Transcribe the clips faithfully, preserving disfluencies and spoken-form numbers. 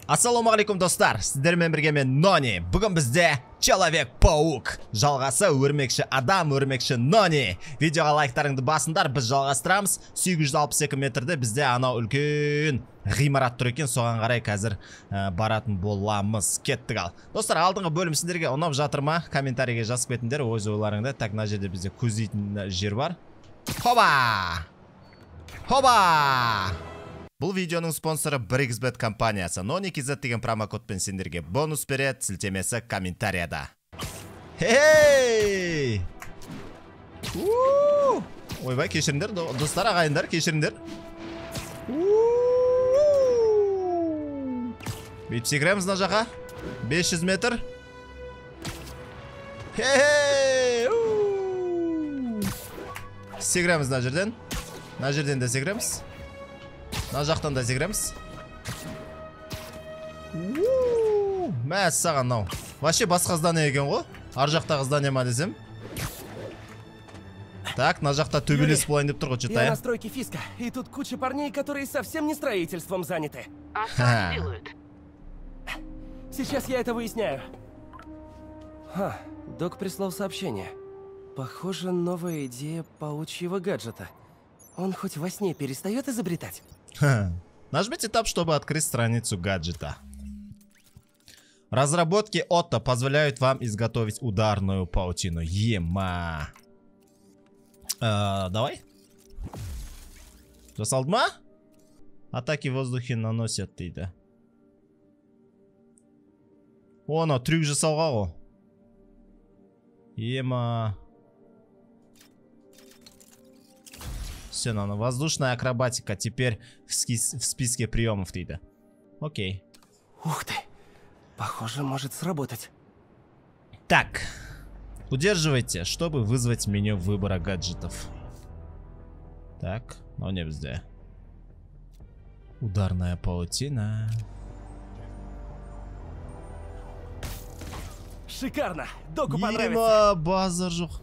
Ассалаумағалейкум достар, сіздермен бірге мен Нони. Бүгін бізде Человек-паук. Жалғасы өрмекші адам, өрмекші Нони. Видеоға лайктарыңды басындар, біз жалғастырамыз. сегіз жүз алпыс екі метрде бізде анау үлкен ғимарат тұр екен, соған қарай қазір ә, баратын боламыз. Кеттік ал. Достар, алдыңғы бөлім сіздерге ұнап жатыр ма? Комментарийге жазып кетіңдер, өз ойларыңды. Так, мына жерде бізде көздейтін жер бар. Хоба! Хоба! Бұл видеоның спонсоры бір икс бет компаниясы. Нони кз деген промокодпен сендерге бонус береді, сілтемесі комментарияда. Хей! Ойбай, кешіріңдер, достар, ағайындар, кешіріңдер. Бүйтіп секіреміз мына жаққа. бес жүз метр. Хей! Секіреміз мына жерден. Мына жерден де секіреміз. Мына жақтан да секіреміз. Мәс саған нау. Вообще басқа здание екен ғой. Ар жақтағы здание ма десем. Так, на жақта төбелес болайын деп тұр ғой, что-то. Я на стройке Фиска, и тут куча парней, которые совсем не строительством заняты. А что они делают? Сейчас я это выясняю. Ха, док прислал сообщение. Похоже, новая идея паучьего гаджета. Он хоть во сне перестает изобретать? Ха. Нажмите Tab, чтобы открыть страницу гаджета. Разработки Отто позволяют вам изготовить ударную паутину. Ема. А, давай. Жасалды ма? Атаки в воздухе наносят дейді. Оны трюк жасауға ғой. Ема. Все, на воздушная акробатика теперь в, в списке приемов дейді. Окей. Ух ты. Похоже, может сработать. Так. Удерживайте, чтобы вызвать меню выбора гаджетов. Так, ну не бізде. Ударная паутина. Шикарно. Доку понравится. Ема, базар жоқ.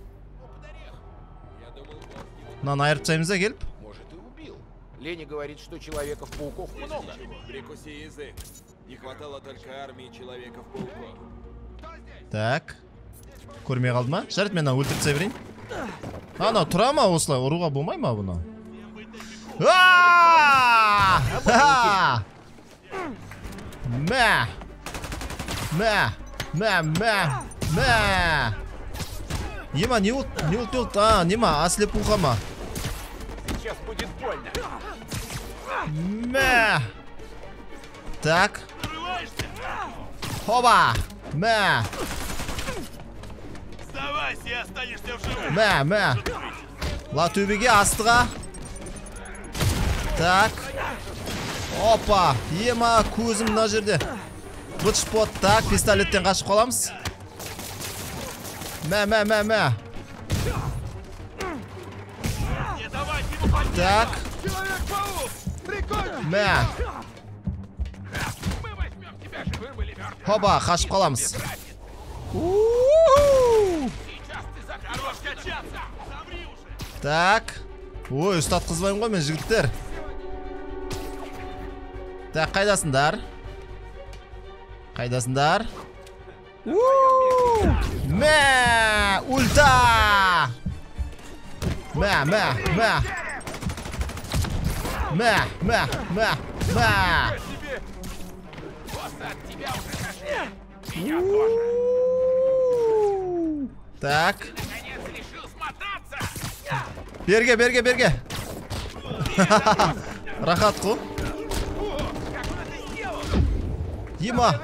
На айыртсаймыз келіп. Может, и убил. Леня говорит, что Человеков-пауков много. Прикуси язык. Не хватало только армии Человеков-пауков. Так. Көрмей қалды ма? Жарайды, мен өлтіріп тастай берейін. Ана, тұра ма осылай? Ұруға болмай ма бұны? Мә! Мә! Мә, мә, мә! Ема, не ұлт, не ұлт, не ұлт. А, нема, ослепуха ма? Сейчас будет больно. Мә! Так. Хоба! Мә! Сдавайся и останешься в живых. Мә, мә! Ла төбеге астыға. Так. Опа! Ема, көзім мына жерде. Бытшпот. Так, пистолеттен қашып қаламыз. Мә, мә, мә, мә. Так. Мә. Хоба, қашып қаламыз. Так. Ой, ұстатқызбаймын ғой мен, жігіттер. Так, қайдасындар? Қайдасындар? Мә! Ульта! Мә, мә, мә! Мә, мә, мә, мә! Так. Берге, берге, берге. Рахат қу. Ема.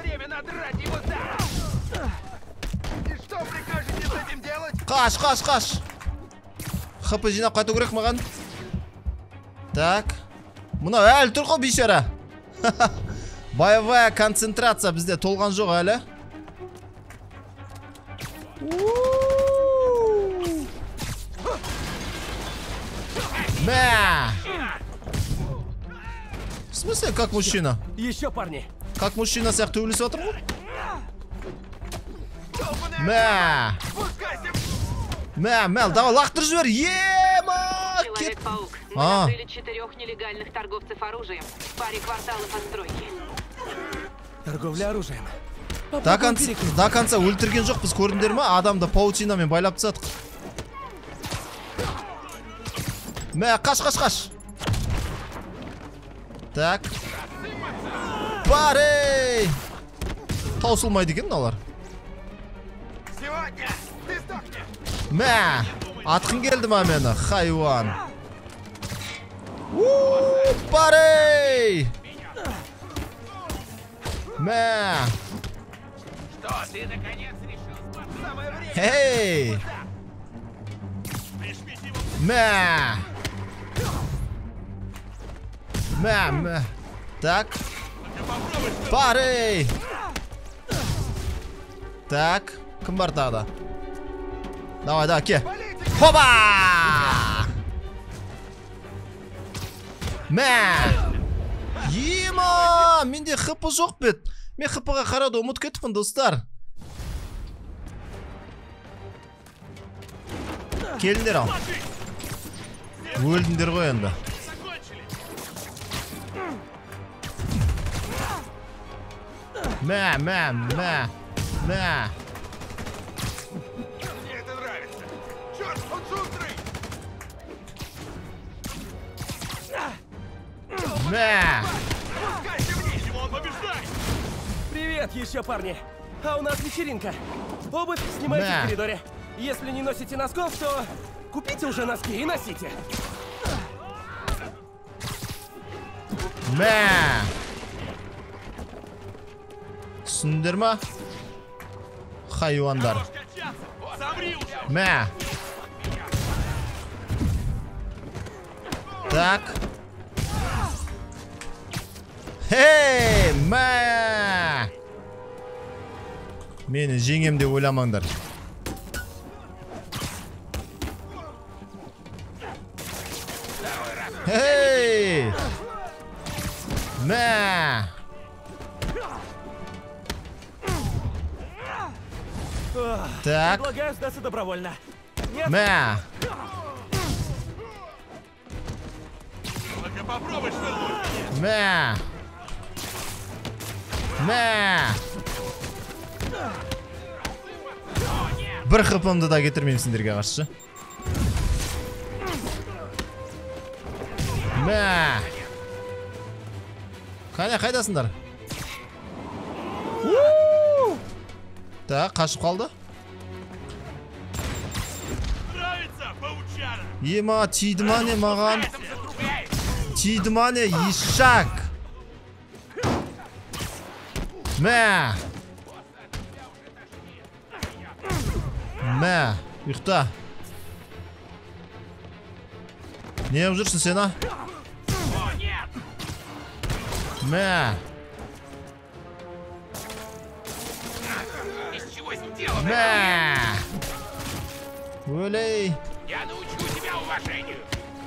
Қаш, қаш, қаш. хп жинап қайту керек маған. Так. Мынау әлі тұр ғой бейшара. Боевая концентрация бізде толған жоқ әлі. Мә! В смысле, как мужчина? Еще парни. Как мужчина сияқты өлісіп отыр ғой? Мә! Мә, мәл, давай лақтыр жібер. Ема! Человек-паук. Мы А. накрыли четырех нелегальных торговцев оружием в паре кварталов от стройки. Торговля оружием. До Попробуем конца, перекрыть. до конца өлтірген жоқпыз, көрдіңдер ма? Адамды паутинамен байлап тастадық. Мә, қаш, қаш, қаш. Так. Барей! Таусылмайды екен мыналар. Мә, атқың келді ма мені, хайуан. У, барей! Мә. Эй! Мә! Мә, мә. Так. Барей! Так, кім бар тағы да? Давай, давай, ке. Хоба! Мә! Ема! Менде хп жоқ бет. Мен хпға қарауды ұмыт кетіппін, достар. Келіндер ал. Өлдіңдер ғой енді. Мә, мә, мә, мә. Мне это нравится. Черт, он шустрый! Мә. Он побеждает! Привет еще, парни. А у нас вечеринка. Обувь снимайте Да. в коридоре. Если не носите носков, то купите уже носки и носите. Мә. Түсіндер ма? Хайуандар. Замри уже! Мә. Так. Хей, мә. Мені жеңем деп ойламаңдар. Хей. Мә. Так. Предлагаю сдаться добровольно. Нет? Мә. Только попробуй что-нибудь! Мә. Мә. Бір хпымды да кетірмеймін сендерге қаршы. Мә. Қане, қайдасыңдар? Так, қашып қалды. Нравится, паучара! Ема, тиді ма не маған? Тиді ма не, ешак? Мә. Мә, ұйықта. Не жүрсің сен, а? Мә. Из чего сделано? Мә. Өлей. Я научу тебя уважению!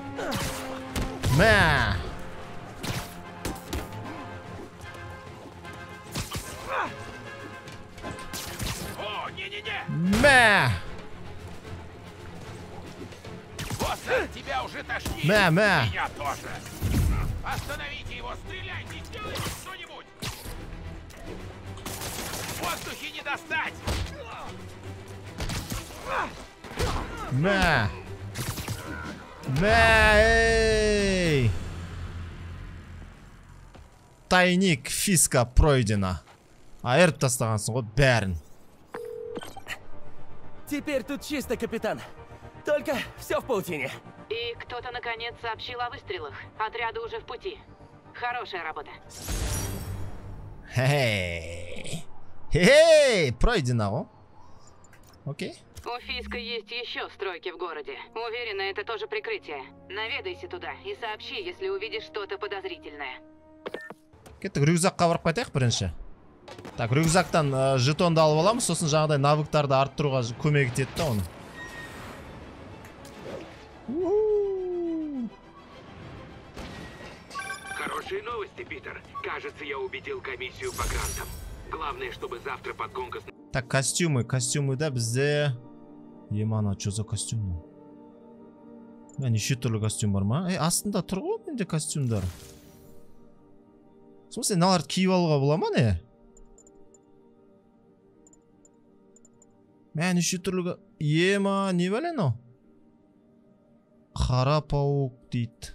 Мә. О, не-не-не! Мә. Босса, тебя уже тошнит! Мә, мә. Меня тоже! Остановите его, стреляйте, сделайте что-нибудь! В воздухе не достать! Мә. Мә, ей. Тайник Фиска пройдено. Айырып тастағансың ғой бәрін. Теперь тут чисто, капитан. Только все в паутине. И кто-то наконец сообщил о выстрелах. Отряды уже в пути. Хорошая работа. Хе-хей. Хе-хей, пройдено ғой. Окей. У Фиска есть еще стройки в городе. Уверена, это тоже прикрытие. Наведайся туда и сообщи, если увидишь что-то подозрительное. Кеттік, рюкзакқа барып қайтайық бірінші. Так, рюкзактан ә, жетонды алып аламыз, сосын жаңағыдай навыктарды арттыруға көмек етеді да оны. Хорошие новости, Питер. Кажется, я убедил комиссию по грантам. Главное, чтобы завтра подгонка... Так, костюмы, костюмы да бізде... Емана, что за костюм? Мә, неше түрлі костюм бар ма? Эй, астында тұр ғой менде костюмдар. В смысле, наларды киіп алуға бола ма не? Мә, неше түрлі... Ема, не бәле анау? Қара паук дейді.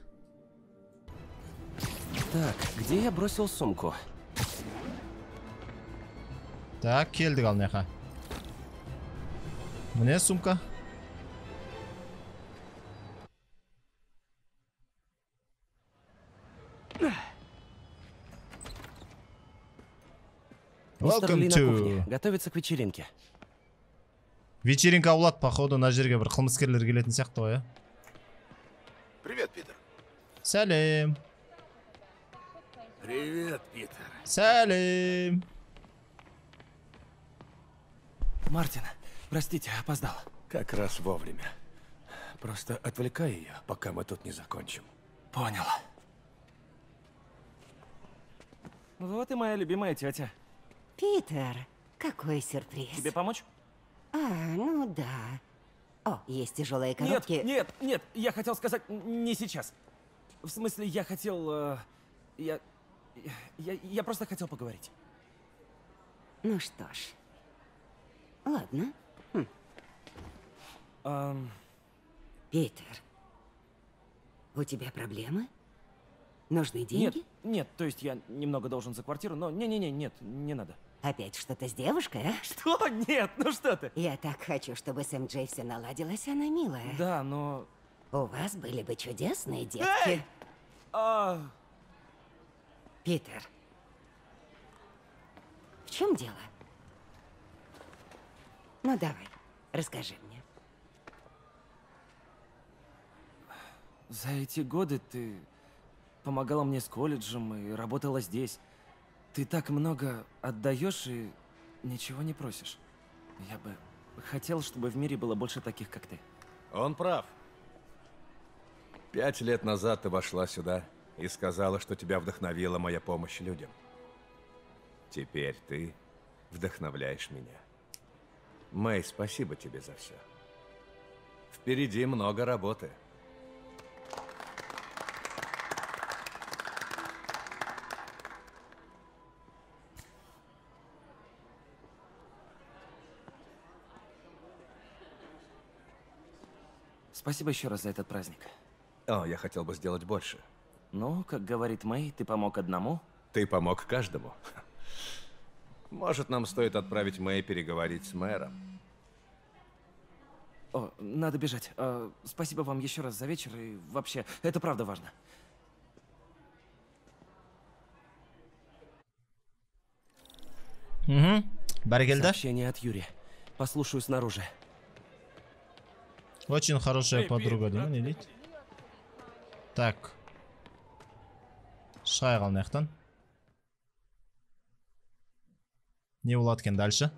Так, где я бросил сумку? Так, келдік ал неқа. Міне сумка. Мистер Welcome Ли на to... кухне. Готовится к вечеринке. Вечеринка болады, походу, на жерге бір қылмыскерлер келетін сияқты ғой, ә? Привет, Питер. Сәлем. Привет, Питер. Сәлем. Мартин, простите, опоздал. Как раз вовремя. Просто отвлекай ее, пока мы тут не закончим. Понял. Вот и моя любимая тетя. Питер, какой сюрприз. Тебе помочь? А, ну да. О, есть тяжелые Нет, коробки. нет, нет, я хотел сказать н- не сейчас. В смысле, я хотел... э, я, я... Я просто хотел поговорить. Ну что ж. Ладно. Эм, Питер, у тебя проблемы? Нужны нет, деньги? нет, то есть я немного должен за квартиру, но не-не-не, нет, не надо. Опять что-то с девушкой, а? Что? Нет, ну что ты? Я так хочу, чтобы с эм джей все наладилось, она милая. Да, но... У вас были бы чудесные детки. Эй! А, Питер, в чем дело? Ну давай, расскажи мне. за эти годы ты помогала мне с колледжем и работала здесь. Ты так много отдаешь и ничего не просишь. Я бы хотел, чтобы в мире было больше таких, как ты. Он прав. Пять лет назад ты вошла сюда и сказала, что тебя вдохновила моя помощь людям. Теперь ты вдохновляешь меня. Мэй, спасибо тебе за все. Впереди много работы. Спасибо еще раз за этот праздник. О, я хотел бы сделать больше. Ну, как говорит Мэй, ты помог одному. Ты помог каждому. Может, нам стоит отправить Мэй переговорить с мэром? О, надо бежать. А, спасибо вам еще раз за вечер и вообще, это правда важно. Угу. Бәрекелді. Сообщение от Юрия. Послушаю снаружи. Очень хорошая подруга, да, не дейді? Так. Шығай қал маяқтан. Не болады екен дальше?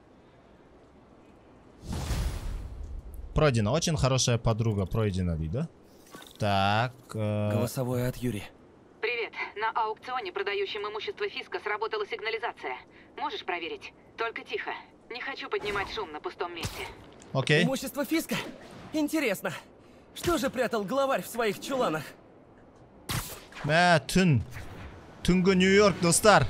Пройдено. Очень хорошая подруга пройдена, дейді. Так. Э... Голосовое от Юрия. Привет. На аукционе, продающем имущество Фиска, сработала сигнализация. Можешь проверить? Только тихо. Не хочу поднимать шум на пустом месте. Окей. Имущество Фиска? Интересно. Что же прятал главарь в своих чуланах? Мә, түн. Түнгі Нью-Йорк, достар.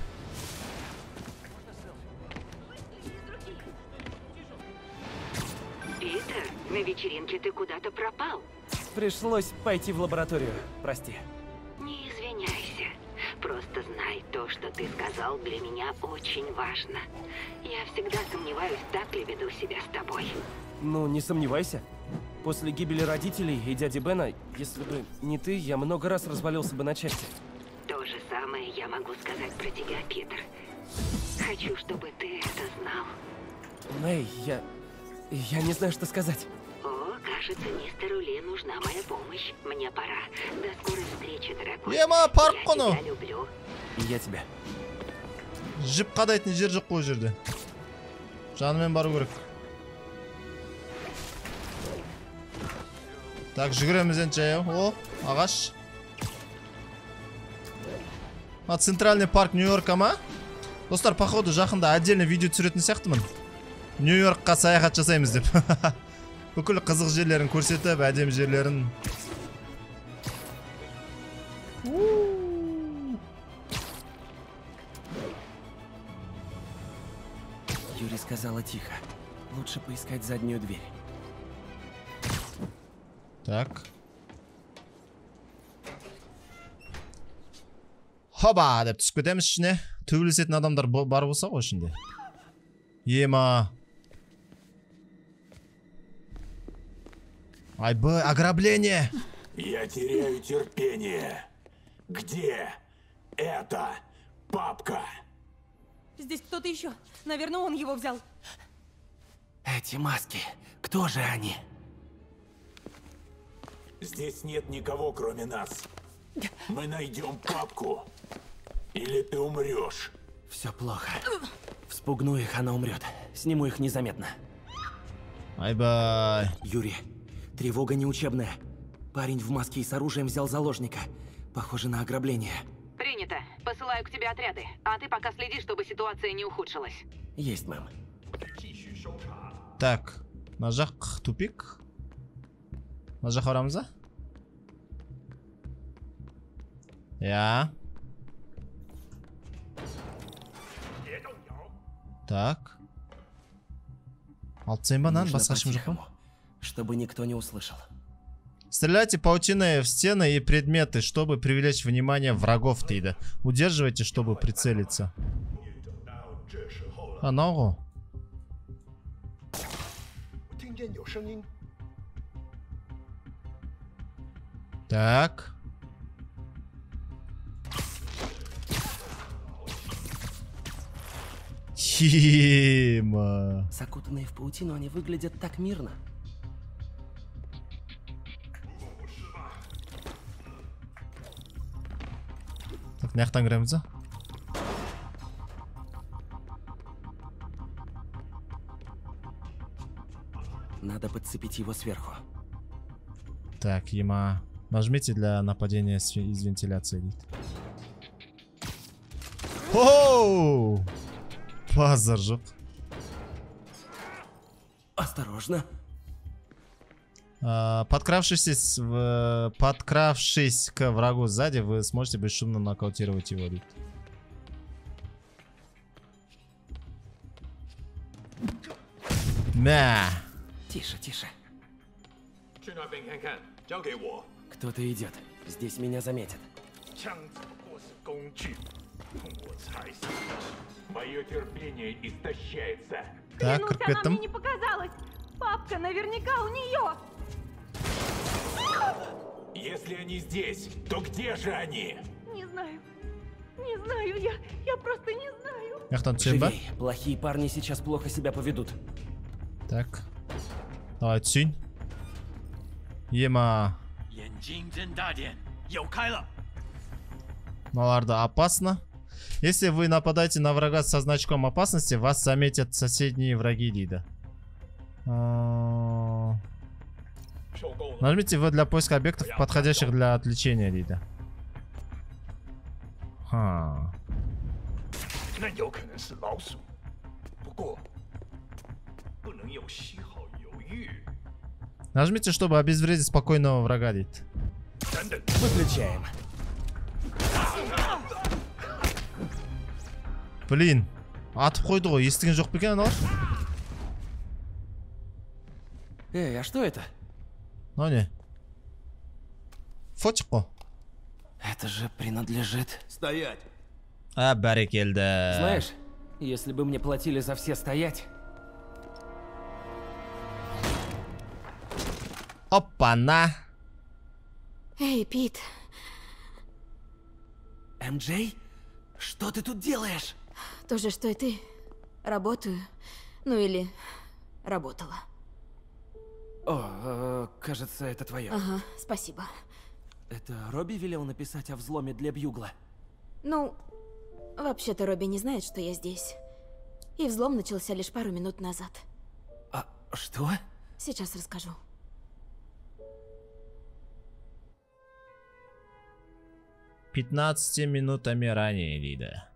Питер, на вечеринке ты куда-то пропал. Пришлось пойти в лабораторию. Прости. Не извиняйся. Просто знай, то, что ты сказал, для меня очень важно. Я всегда сомневаюсь, так ли веду себя с тобой. Ну, не сомневайся. После гибели родителей и дяди Бена, если бы не ты, я много раз развалился бы на части. То же самое я могу сказать про тебя, Питер. Хочу, чтобы ты это знал. Мэй, я... Я не знаю, что сказать. О, кажется, мистеру Ли нужна моя помощь. Мне пора. До скорой встречи, дорогой. Ема, парк Я қону. тебя люблю. И я тебя. Жіп қадайтын жер жоқ қой жерде. Жанымен бару керек. Так, жүгіреміз енді жаяу. О, ағаш. А, центральный парк Нью-Йорка ма? Достар, походу, жақында отдельно видео түсіретін сияқтымын. Нью-Йоркқа саяхат жасаймыз деп. Бүкіл қызық жерлерін көрсетіп, әдемі жерлерін. Юрий сказала тихо. Лучше поискать заднюю дверь. Так. Хоба деп түсіп кетеміз ішіне. Төбелесетін адамдар бар болса ғой ішінде. Ема. Айбы, ограбление. Я теряю терпение. Где эта папка? Здесь кто-то еще. Наверное, он его взял. Эти маски. Кто же они? Здесь нет никого, кроме нас. Мы найдем папку. Или ты умрешь. Все плохо. Вспугну их, она умрет. Сниму их незаметно. Ай-бай. Юрий, тревога неучебная. Парень в маске и с оружием взял заложника. Похоже на ограбление. Принято. Посылаю к тебе отряды. А ты пока следи, чтобы ситуация не ухудшилась. Есть, мэм. Так. Мына жақ тупик. Мына жаққа барамыз ба? Я. Так. Алып тастайын ба нан? Басқа ешкім жоқ па? Чтобы никто не услышал. Стреляйте паутиной в стены и предметы, чтобы привлечь внимание врагов, дейді. Удерживайте, чтобы прицелиться. А, ногу. Так. Тима. Закутанные в паутину, они выглядят так мирно. Так, мына жақтан кіреміз ба? Надо подцепить его сверху. Так, ема. Нажмите для нападения из вентиляции. Оу! Пазар жоқ. Осторожно. Подкравшись, в... Подкравшись к врагу сзади, вы сможете бесшумно нокаутировать его. Мя. Тише, тише. Кто-то идет. Здесь меня заметят. Мое терпение истощается. Так, Клянусь, как она это? мне не показалась. Папка наверняка у нее. Если они здесь, то где же они? Не знаю. Не знаю, я, я просто не знаю. Яқтан түсем ба? Живей. Плохие парни сейчас плохо себя поведут. Так. Давай түсейін. Ема. Мыналарда опасно. Если вы нападаете на врага со значком опасности, вас заметят соседние враги, дейді. Нажмите В для поиска объектов, подходящих для отвлечения, дейді. Ха. Нажмите, чтобы обезвредить спокойного врага, дейді. Выключаем. Блин, атып қойды ғой, естіген жоқ па екен аналар? Эй, а что это? Ну не. Фотик қой. Это же принадлежит... Стоять! А, бәрекелді. Знаешь, если бы мне платили за все стоять... Опа-на. Эй, Пит. эм джей? Что ты тут делаешь? То же, что и ты. Работаю. Ну или работала. О, э, кажется, это твое. Ага, спасибо. Это Робби велел написать о взломе для Бьюгла? Ну, вообще-то Робби не знает, что я здесь. И взлом начался лишь пару минут назад. А что? Сейчас расскажу. пятнадцатью минутами ранее, Лида.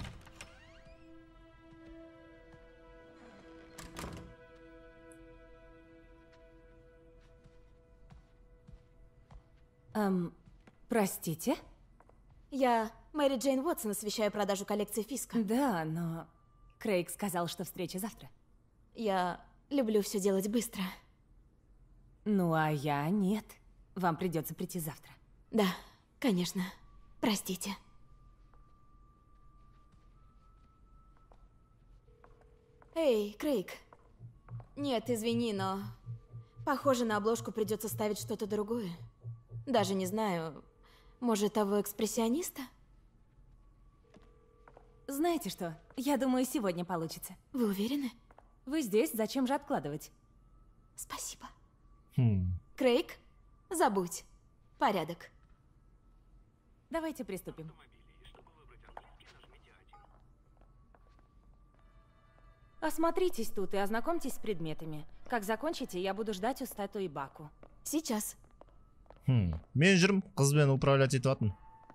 Эм, простите? Я Мэри Джейн Уотсон, освещаю продажу коллекции Фиска. Да, но Крейг сказал, что встреча завтра. Я люблю все делать быстро. Ну, а я нет. Вам придется прийти завтра. Да, конечно. Простите. Эй, Крейг. Нет, извини, но... Похоже, на обложку придется ставить что-то другое. Даже не знаю, может, того экспрессиониста? Знаете что? Я думаю, сегодня получится. Вы уверены? Вы здесь, зачем же откладывать? Спасибо. Хм. Крейг, забудь. Порядок. Давайте приступим. Осмотритесь тут и ознакомьтесь с предметами. Как закончите, я буду ждать у статуи Баку. Сейчас. Хм. Мен жүрмін, қызбен управлять етіватын.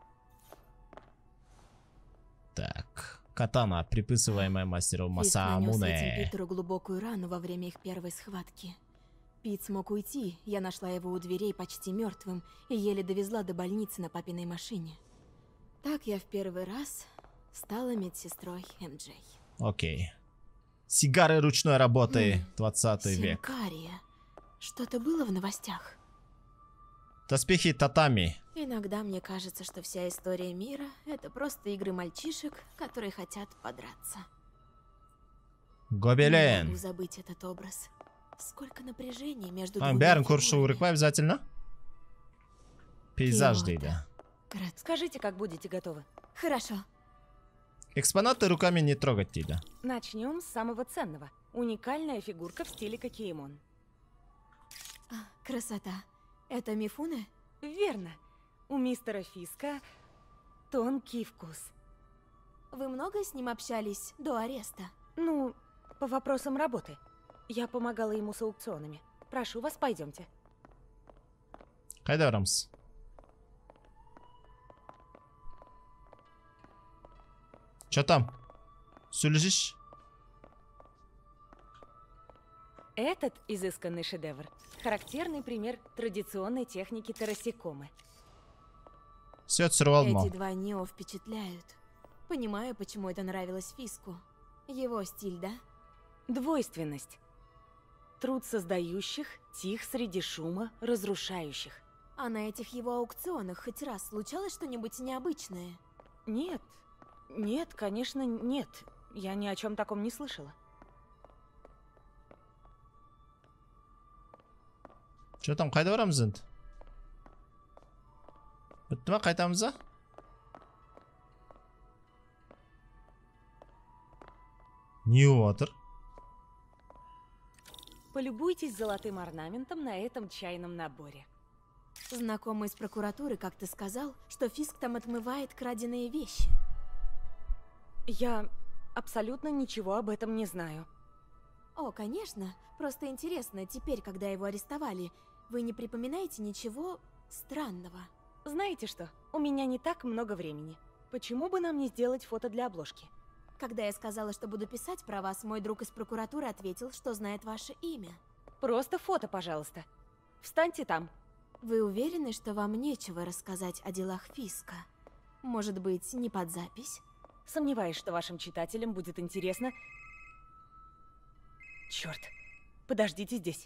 Так. Катана, приписываемая мастеру Фиск нанес этим Масаамуне. Питеру глубокую рану во время их первой схватки. Пит смог уйти, я нашла его у дверей почти мертвым и еле довезла до больницы на папиной машине. Так я в первый раз стала медсестрой эм джей. Окей. Сигары ручной работы, М, двадцатый век. Синкария. Что-то было в новостях? Доспехи татами. Иногда мне кажется, что вся история мира — это просто игры мальчишек, которые хотят подраться. Не Гобелен. могу забыть этот образ. Сколько напряжения между А, двумя бәрін көрші фигурами. керек па обязательно? Пейзаж Киото. дейді. Город- Скажите, как будете готовы. Хорошо. Экспонаты руками не трогать дейді. Начнем с самого ценного. Уникальная фигурка в стиле Какиэмон. А, красота. Это Мифуне? Верно. У мистера Фиска тонкий вкус. Вы много с ним общались до ареста? Ну, по вопросам работы. Я помогала ему с аукционами. Прошу вас, пойдемте. Қайда барамыз? Чё там? Сөйлесейші? Этот изысканный шедевр – характерный пример традиционной техники тарасикомы. Все түсіріп алдым Эти ау. два Нео впечатляют. Понимаю, почему это нравилось Фиску. Его стиль, да? Двойственность. Труд создающих, тих среди шума разрушающих. А на этих его аукционах хоть раз случалось что-нибудь необычное? Нет, нет, конечно, нет. Я ни о чем таком не слышала. Чё там, қайда барамыз енді? Бітті ма, қайтамыз ба? Не отыр? Полюбуйтесь золотым орнаментом на этом чайном наборе. Знакомый из прокуратуры как-то сказал, что Фиск там отмывает краденые вещи. Я абсолютно ничего об этом не знаю. О, конечно. Просто интересно, теперь, когда его арестовали, вы не припоминаете ничего странного? Знаете что? У меня не так много времени. Почему бы нам не сделать фото для обложки? Когда я сказала, что буду писать про вас, мой друг из прокуратуры ответил, что знает ваше имя. Просто фото, пожалуйста. Встаньте там. Вы уверены, что вам нечего рассказать о делах Фиска? Может быть, не под запись? Сомневаюсь, что вашим читателям будет интересно. Черт. Подождите здесь.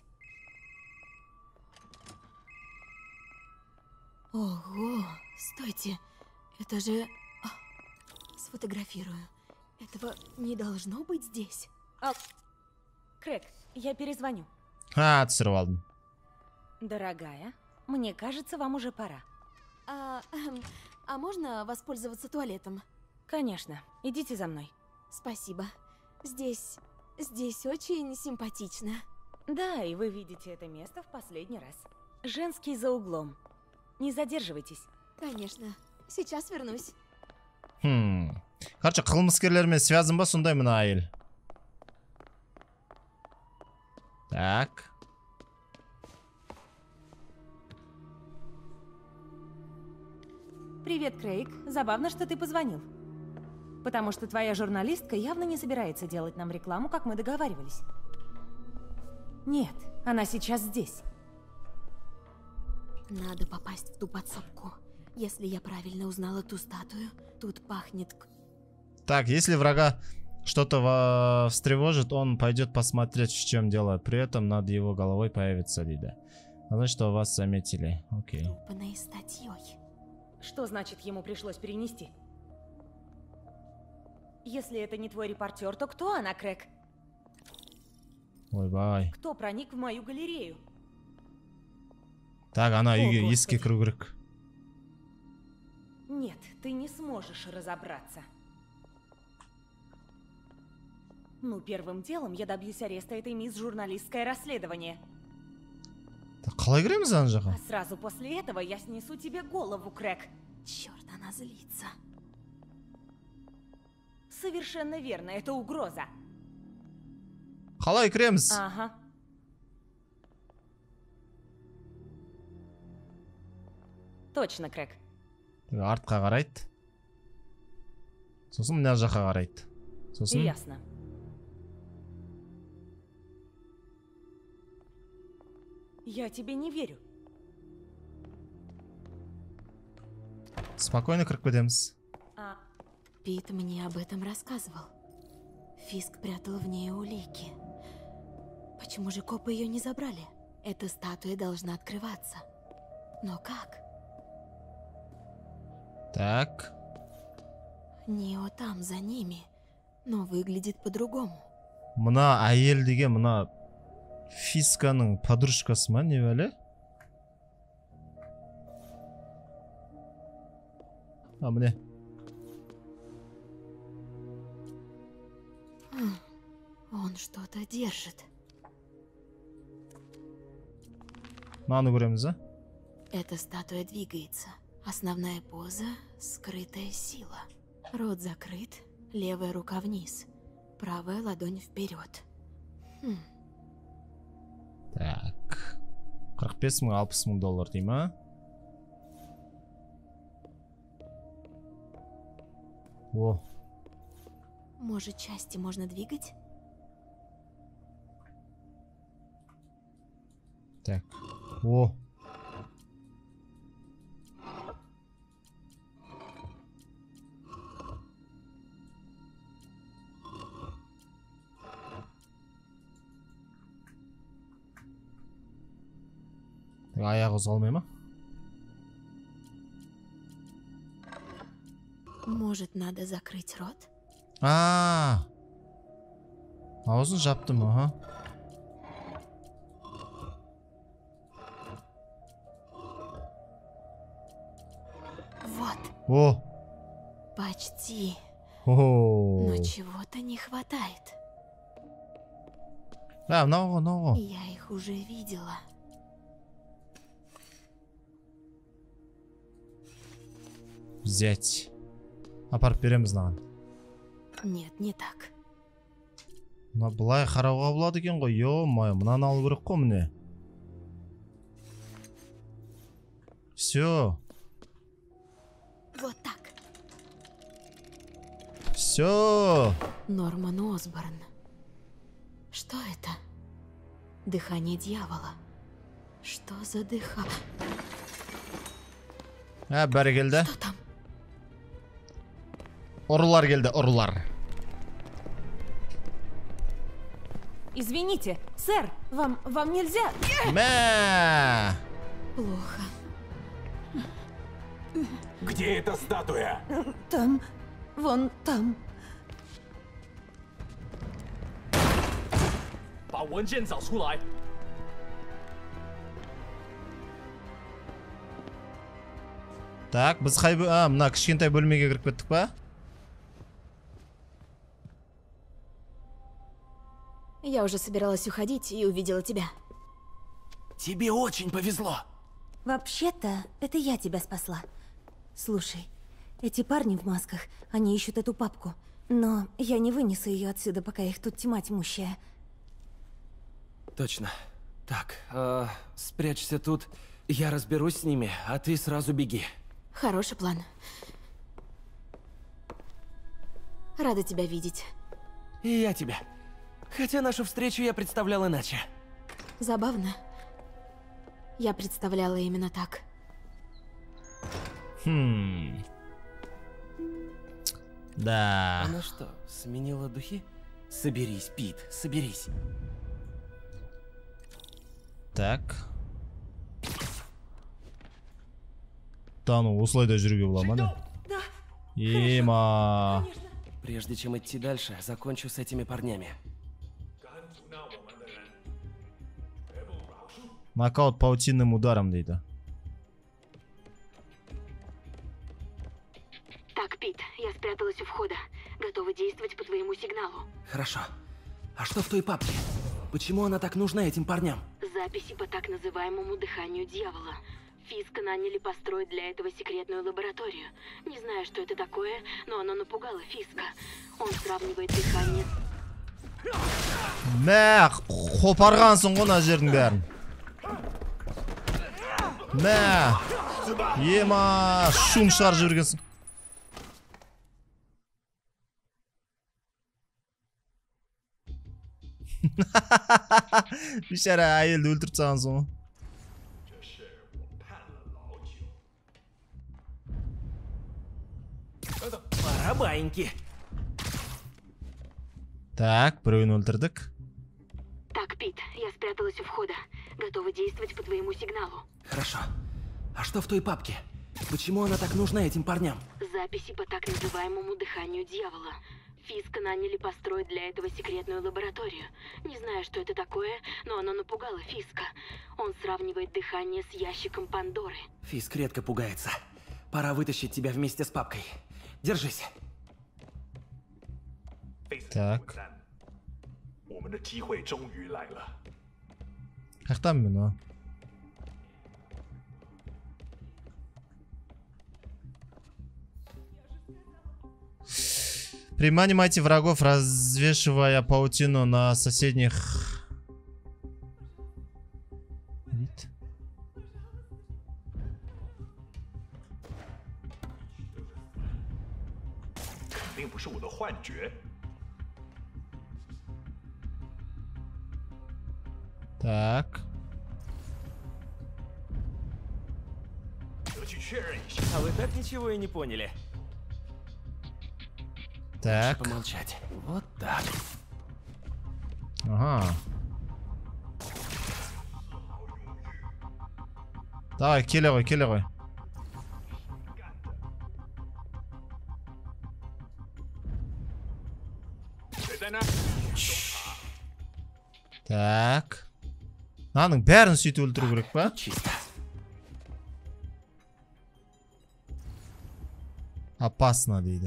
Ого, стойте. Это же... А, сфотографирую. Этого не должно быть здесь. А... Крэг, я перезвоню. А, түсіріп алдым. Дорогая, мне кажется, вам уже пора. А, эм, а можно воспользоваться туалетом? Конечно. Идите за мной. Спасибо. Здесь... здесь очень симпатично. Да, и вы видите это место в последний раз. Женский за углом. Не задерживайтесь. Конечно. Сейчас вернусь. Хм. Короче, қылмыскерлермен связан ба сондай мына әйел? Так. Привет, Крейг. Забавно, что ты позвонил. Потому что твоя журналистка явно не собирается делать нам рекламу, как мы договаривались. Нет, она сейчас здесь. Надо попасть в ту подсобку. Если я правильно узнала ту статую, тут пахнет... к- Так, если врага что-то встревожит, он пойдет посмотреть, в чем дело. При этом над его головой появится Лида. Значит, что вас заметили. Окей. Что значит, ему пришлось перенести? Если это не твой репортер, то кто она, Крэг? Ой, бай. Кто проник в мою галерею? Так, она үйге еске кіру керек. Нет, ты не сможешь разобраться. Ну, первым делом я добьюсь ареста этой мисс журналистское расследование. Қалай кіреміз ана жаққа? А сразу после этого я снесу тебе голову, Крэг. Черт, она злится. Совершенно верно, это угроза. Қалай кіреміз? Ага. Точно, Крэг. Артқа қарайды. Сосын мына жаққа қарайды. Сосын? Ясно. Я тебе не верю. Спокойно кіріп кетеміз. А... Пит мне об этом рассказывал. Фиск прятал в ней улики. Почему же копы ее не забрали? Эта статуя должна открываться. Но как? Так. Нео там, за ними. Но выглядит по-другому. Мына әйел деген мына Фисканың подружкасы ма, не бәле? А, міне. Он что-то держит. Мынаны көреміз, а? Эта статуя двигается. Основная поза — скрытая сила. Рот закрыт, левая рука вниз, правая ладонь вперед. Хм. Так. қырық бес мың алпыс мың доллар дей ма? О. Может, части можно двигать? Так. О. Аяғы ұзалмай ма? Может, надо закрыть рот? А, аузын жаптым, ага. Вот. О. Почти. О. Но чего-то не хватает. А, много, много. Я их уже видела. Взять. Апарып береміз мынаған. Нет, не так. Мына былай қарауға болады екен ғой. Ё-моё, мынаны алу керек қой міне. Все. Вот так. Все. Норман Осборн. Что это? Дыхание дьявола. Что за дыха? А, бәрі келді. Что там? Ұрылар келді, ұрылар. Извините, сэр, вам, вам нельзя... Мә! Плохо. Где эта статуя? Там, вон там. Так, біз қай... А, мына кішкентай бөлмеге кіріп кеттік па? Я уже собиралась уходить и увидела тебя. Тебе очень повезло. Вообще-то, это я тебя спасла. Слушай, эти парни в масках, они ищут эту папку. Но я не вынесу ее отсюда, пока их тут тьма тьмущая. Точно. Так, э, спрячься тут. Я разберусь с ними, а ты сразу беги. Хороший план. Рада тебя видеть. И я тебя. Хотя нашу встречу я представлял иначе. Забавно. Я представляла именно так. Хм. Да. Она что, сменила духи? Соберись, Пит, соберись. Так. Да, ну, осылай да жүруге бола ма, да? Ема. Прежде чем идти дальше, закончу с этими парнями. Нокаут паутинным ударом, дейді. Так, Пит, я спряталась у входа. Готова действовать по твоему сигналу. Хорошо. А что в той папке? Почему она так нужна этим парням? Записи по так называемому дыханию дьявола. Фиска наняли построить для этого секретную лабораторию. Не знаю, что это такое, но оно напугало Фиска. Он сравнивает дыхание... Мә, қопарғансың ғой мына жердің бәрін. Мә, ема, шум шығарып жүргенсің. Бейшара әйелді өлтіріп тастағансың ғой. Барабайньки. Так, біреуін өлтірдік. Так, Пит, я спряталась у входа. Готова действовать по твоему сигналу. Хорошо. А что в той папке? Почему она так нужна этим парням? Записи по так называемому дыханию дьявола. Фиска наняли построить для этого секретную лабораторию. Не знаю, что это такое, но оно напугало Фиска. Он сравнивает дыхание с ящиком Пандоры. Фиск редко пугается. Пора вытащить тебя вместе с папкой. Держись. Так. Как там именно? Приманивайте врагов, развешивая паутину на соседних. Вид. Так. А вы так ничего и не поняли. Так. Лучше помолчать. Вот так. Ага. Давай, келе, келе. Так. Наның бәрін сөйтіп өлтіру керек па? Чисто. Опасно, дейді.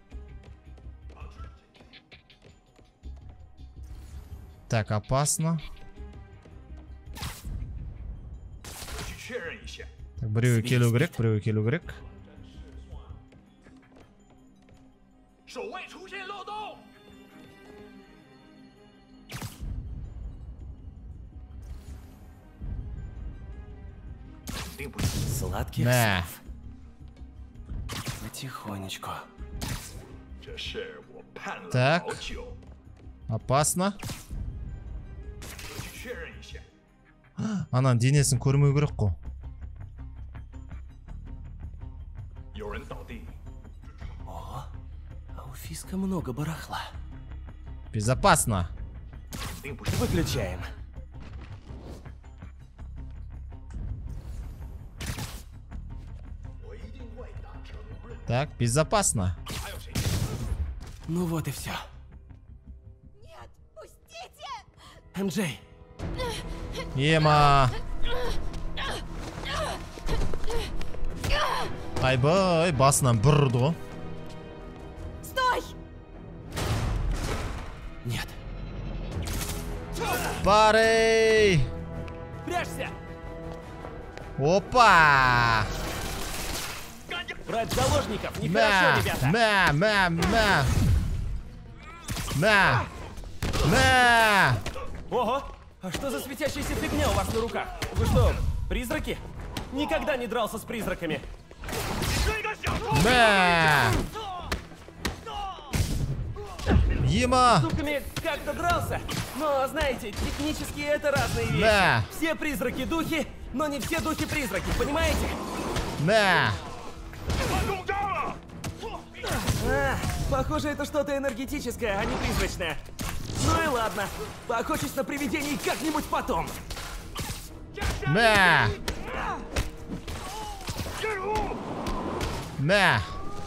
Так, опасно. Так, біреуі келу керек, біреуі келу керек. Сладких Мә. снов. Потихонечку. Так. Опасно. Анан денесін көрмеу керек қой. О, а у Фиска много барахла. Безопасно. Выключаем. Так, безопасно. Ну вот и все. Нет, пустите! эм джей. Ема. Айбай, басынан бір ұрды ғой. Стой! Нет. Парей! Прячься! Опа! Брать заложников Мя, нехорошо, ребята. мя, мя, мя. Мя. Мя. Ого! А что за светящаяся фигня у вас на руках? Вы что, призраки? Никогда не дрался с призраками. Мя. Ема. С штуками как-то дрался. Но, знаете, технически это разные вещи. Да. Все призраки духи, но не все духи призраки, понимаете? Мя. А, Похоже, это что-то энергетическое, а не призрачное. Ну и ладно. Поохочусь на привидений как-нибудь потом. Мя! Мя!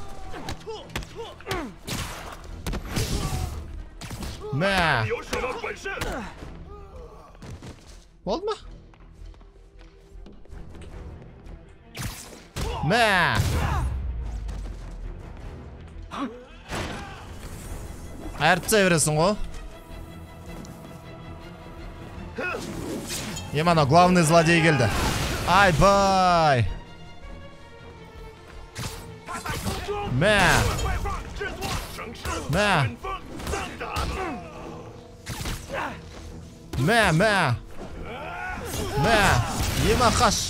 Мя! Болды ма? Мә! Әртісе бересің ғой. Емана, главный злодей келді. Ай-бай! Мә! Мә! Мә, мә! Мә! Ема қаш!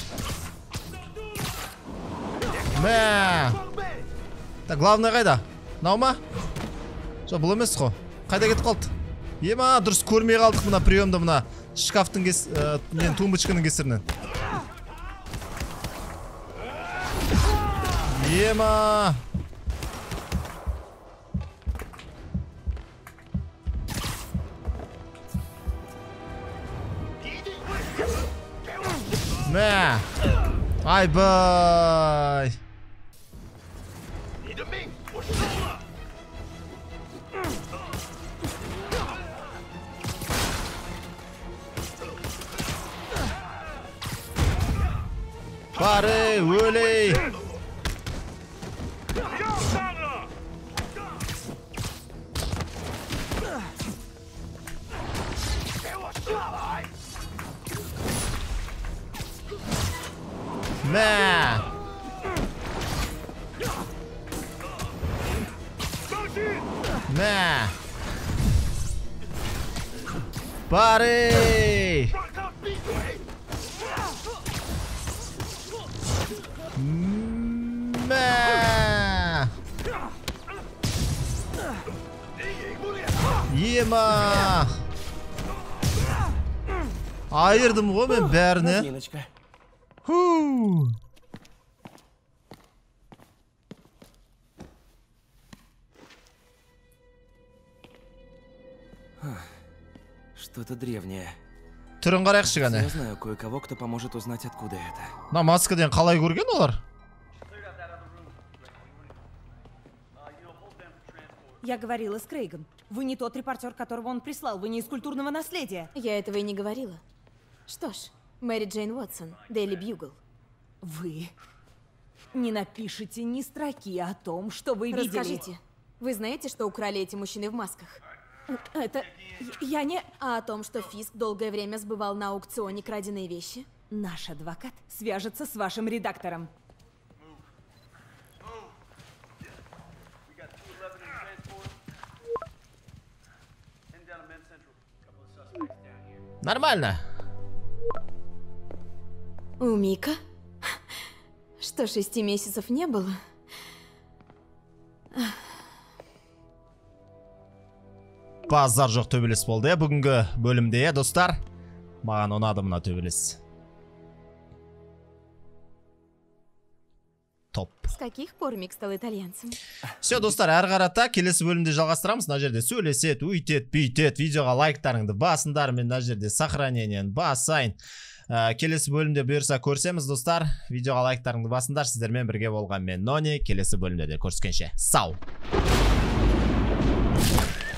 Мә! Так, главный қайда? Нау ма? Жо, бұл емес қо. Қайда кетіп қалды? Ема, дұрыс көрмей қалдық мына приемды, мына шкафтың кес... мен тумбочканың кесірінен. Ема! Мә! Ай-бай! Пары, өлей! Мә! Мә! Пары! Мә! Ема! Айырдым ғой мен бәріне. Ху! Что-то древнее. Түрін қарайықшы ғане. Я знаю кое-кого, кто поможет узнать, откуда это. На маскаден қалай көрген олар? Я говорила с Крейгом. Вы не тот репортер, которого он прислал. Вы не из культурного наследия. Я этого и не говорила. Что ж, Мэри Джейн Уотсон, Daily Bugle. Вы не напишите ни строки о том, что вы видели. Расскажите. Вы знаете, что украли эти мужчины в масках? Это... Я не... А о том, что Фиск долгое время сбывал на аукционе краденые вещи? Наш адвокат свяжется с вашим редактором. Нормально. У Мика? Что, шести месяцев не было? Базар жоқ төбелес болды, бүгінгі бөлімде, достар. Маған ұнады мына төбелес. Топ. С каких пор Мик стал итальянцем? Все, достар, әрі қарата келесі бөлімде жалғастырамыз. Мына жерде сөйлесет, үйтет, бүйтет, видеоға лайктарыңды басындар, мен мына жерде сохранениен басайын. Келесі бөлімде бұйырса көрсеміз, достар. Видеоға лайктарыңды басындар, сіздермен бірге болған мен Нони. Келесі бөлімде де көріскенше. Сау!